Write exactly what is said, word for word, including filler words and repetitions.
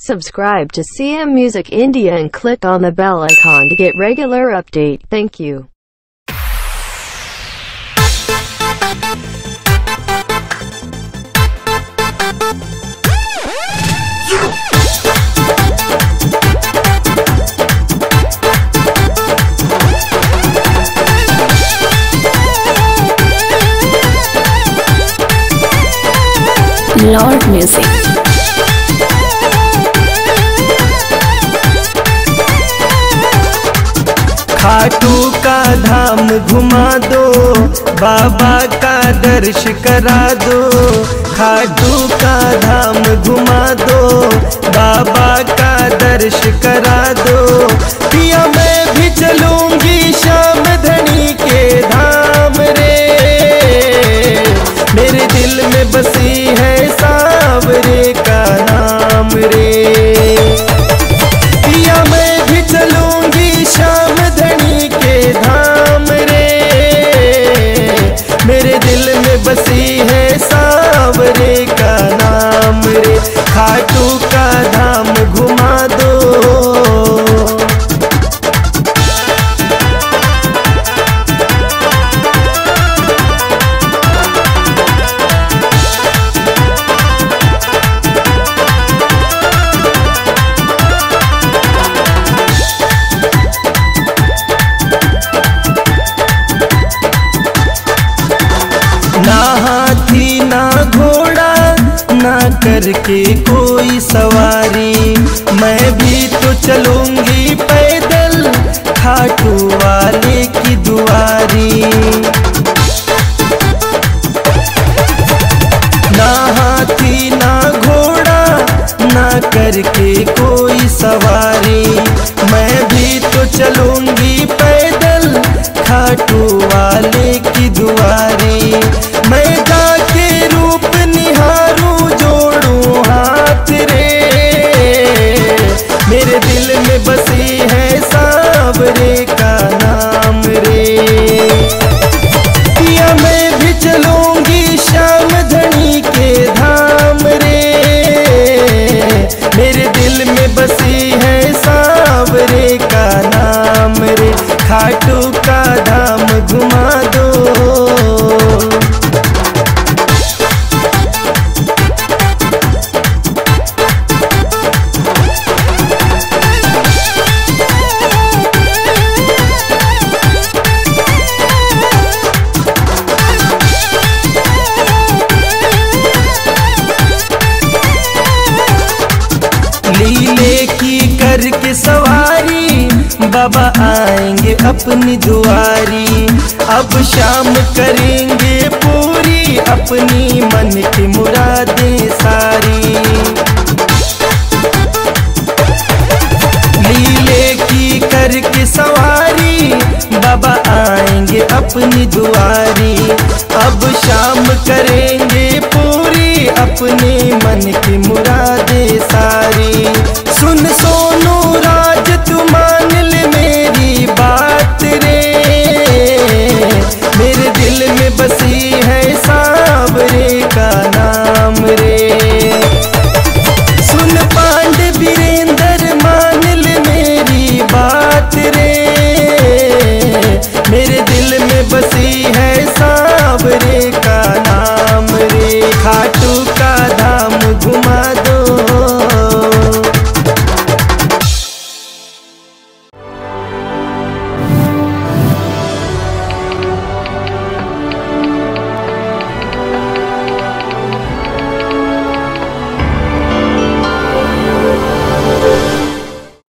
Subscribe to C M Music India and click on the bell icon to get regular update. Thank you. Lord Music। Khatu का धाम घुमा दो, बाबा का दर्श करा दो। खाटू का धाम घुमा दो, बाबा का दर्श करा दो। पिया मैं भी चलूंगी श्याम धनी के धाम रे, मेरे दिल में बसी है सांवरे का नाम रे। पिया मैं भी चलूंगी श्याम धनी के धाम रे, मेरे दिल में बसी है सांवरे का नाम रे। खाटू का धाम घुमा दो। ना हाथी ना घोड़ा ना करके कोई सवारी, मैं भी तो चलूंगी पैदल खाटू वाले की दुआरी। ना हाथी ना घोड़ा ना करके कोई सवारी, मैं भी तो चलूंगी पैदल खाटू वाले की दुआरी। मैं जाके रूप निहारूं जोड़ूं हाथ रे, मेरे दिल में बसी है सांवरे का नाम रे। पिया मैं भी चलूंगी श्याम धनी के धाम रे, मेरे दिल में बसी है सांवरे का नाम रे। खाटू का धाम घुमा दो। लीले की करके सवारी बाबा आएंगे अपनी दुआरी। अब शाम करेंगे पूरी अपनी मन की मुरादें सारी। लीले की करके सवारी बाबा आएंगे अपनी दुआरी। अब शाम करेंगे पूरी अपनी